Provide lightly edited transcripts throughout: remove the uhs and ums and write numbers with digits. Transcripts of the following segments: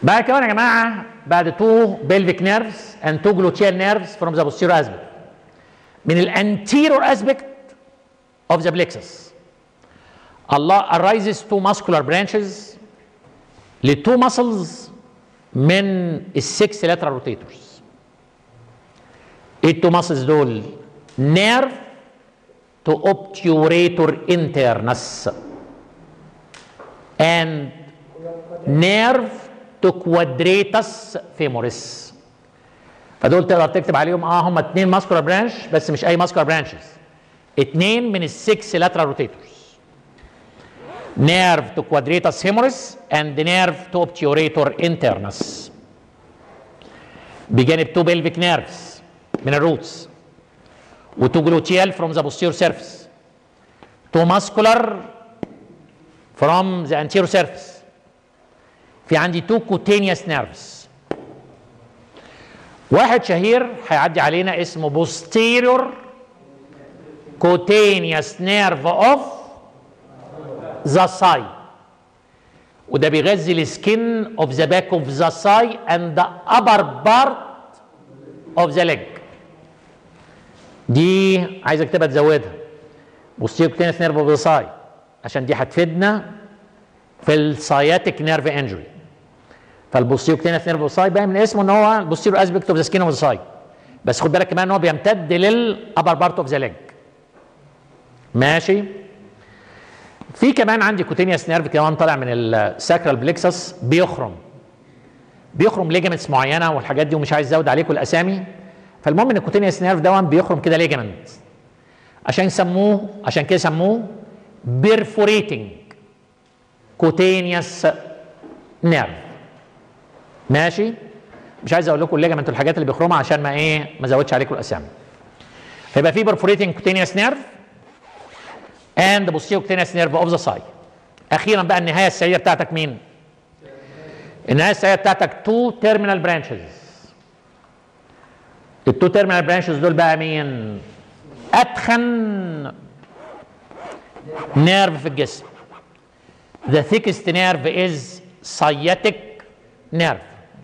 بعد كمان يا جماعه بعد 2 pelvic nerves and 2 gluteal nerves from the posterior aspect من الانتيرور aspect of the plexus Allah arises 2 muscular branches ل 2 muscles من ال 6 lateral rotators. ايه ال 2 muscles دول؟ nerve to obturator internus and nerve to quadratus femoris. فدول تقدر تكتب عليهم هم 2 ماسكولار برانش بس مش اي ماسكولار برانشز، 2 من ال 6 lateral rotators. nerve to quadratus femoris and nerve to obturator internus. بجانب 2 pelvic nerves من الروتس و 2 gluteal from the posterior surface, 2 muscular from the anterior surface. في عندي 2 cutaneous nerves. واحد شهير هيعدي علينا اسمه posterior cutaneous nerve of the thigh وده بيغذي السكين of the back of the thigh and the upper part of the leg. دي عايزك تبقى تزودها posterior cutaneous nerve of the thigh عشان دي هتفيدنا في الساياتيك نيرف انجري. فالبوستيريور كوتينيوس نيرف اوف ذا ثاي باين من اسمه ان هو البوستيريور اسبكت اوف ذا سكين اوف ذا ثاي، بس خد بالك كمان ان هو بيمتد للابر بارت اوف ذا ليج. ماشي. في كمان عندي كوتينيوس نيرف كمان طالع من الساكرال بليكسس بيخرم ليجمنتس معينه والحاجات دي، ومش عايز ازود عليكم الاسامي. فالمهم ان الكوتينيوس نيرف ده بيخرم كده ليجمنت عشان كده سموه بيرفوريتنج كوتينيوس نيرف. ماشي. مش عايز اقول لكم الليجمنت والحاجات اللي بيخرمها عشان ما ازودش عليكم الاسامي. فيبقى في بيرفوريتنج كوتينيوس نيرف اند posterior cutaneous nerve of the thigh. اخيرا بقى النهايه السريعه بتاعتك مين؟ النهايه السريعه بتاعتك 2 terminal branches. ال 2 terminal branches دول بقى مين؟ اتخن نيرف في الجسم. The thickest nerve is sciatic nerve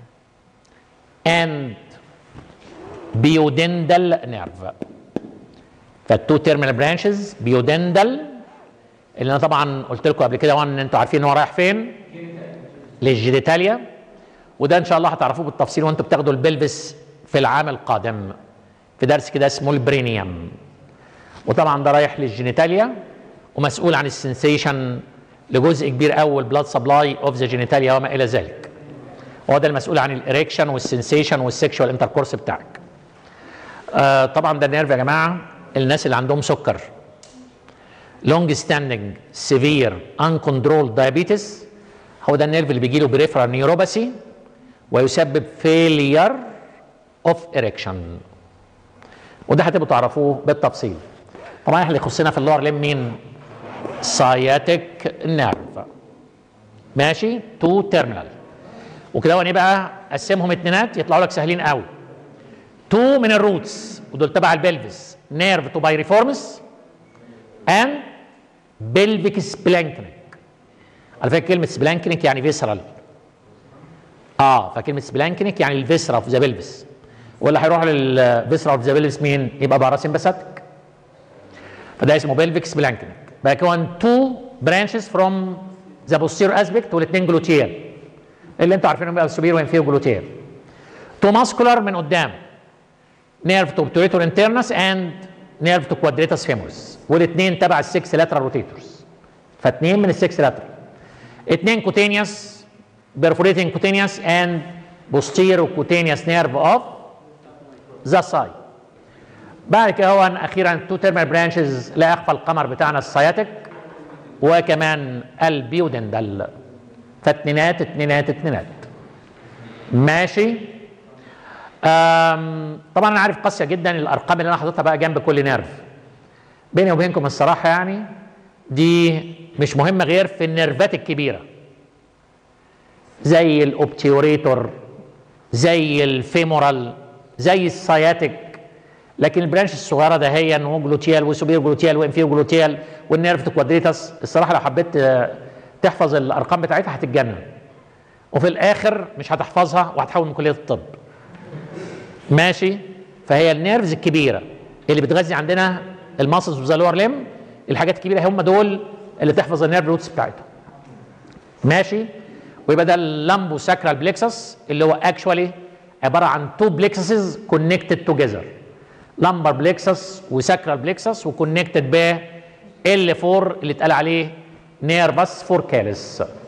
and pudendal nerve. فالتو تيرمينال برانشز بيودندل اللي انا طبعا قلت لكم قبل كده ان انتوا عارفين هو رايح فين؟ للجينيتاليا، وده ان شاء الله هتعرفوه بالتفصيل وانتوا بتاخدوا البلبس في العام القادم في درس كده اسمه البرينيوم. وطبعا ده رايح للجينيتاليا ومسؤول عن السنسيشن لجزء كبير قوي البلاد سبلاي اوف ذا جينيتاليا وما الى ذلك. هو ده المسؤول عن الاريكشن والسنسيشن والسكشوال انتركورس بتاعك. طبعا ده النيرف يا جماعه الناس اللي عندهم سكر لونج ستاندنج سيفير انكنترول دايابيتس، هو ده النيرف اللي بيجي له بريفرال نيوروباثي ويسبب فيلير اوف اريكشن، وده هتبقوا تعرفوه بالتفصيل. طبعا احنا اللي يخصنا في اللور ليم مين؟ ساياتيك نيرف. ماشي. 2 تيرمينال وكده وانا بقى اقسمهم اتنينات يطلعوا لك سهلين قوي. 2 من الروتس ودول تبع البلفس نيرف تو بايريفورمس اند بلفيك سبلانكنيك. على فكره كلمه سبلانكنيك يعني فيسرال. فكلمه سبلانكنيك يعني الفيسرا اوف ذا بلفس، ولا هيروح للفيسرا اوف ذا بلفس مين؟ يبقى باراسمباثيك. فده اسمه بلفيك سبلانكنيك. بقى كون 2 برانشز فروم ذا بوستيريور اسبكت والاثنين جلوتيال اللي انتوا عارفينهم بقى السوبير وانفيريور جلوتيال. 2 ماسكولار من قدام نيرف تو obturator internus and نيرف تو quadratus femoris، والاثنين تبع ال 6 lateral rotators. فاثنين من ال 6 lateral. 2 cutaneous perforating cutaneous and posterior cutaneous nerve of the thigh. بعد كده هو اخيرا 2 terminal branches لا يخفى القمر بتاعنا السياتيك وكمان البيودندل. فاثنينات اتنينات اتنينات. ماشي. طبعا انا عارف قاسيه جدا الارقام اللي انا حاططها بقى جنب كل نيرف. بيني وبينكم الصراحه يعني دي مش مهمه غير في النيرفات الكبيره زي الاوبتيوريتور زي الفيمورال زي السياتيك، لكن البرانش الصغيره ده هي ان هو جلوتيال وسوبير جلوتيال وانفير جلوتيال والنيرف كوادريتاس. الصراحه لو حبيت تحفظ الارقام بتاعتها هتتجنن. وفي الاخر مش هتحفظها وهتحول من كليه الطب. ماشي؟ فهي النيرفز الكبيره اللي بتغذي عندنا الماسلز اوف ذا لور ليم، الحاجات الكبيره هم دول اللي تحفظ النيرف روتس بتاعتهم. ماشي؟ ويبقى ده اللامبو ساكرال بليكسس اللي هو اكشوالي عباره عن تو بليكسسز كونكتد توجذر، لامبر بليكسس وساكرال بليكسس وكونكتد ب L4 اللي اتقال عليه نيرفس فوركاليس.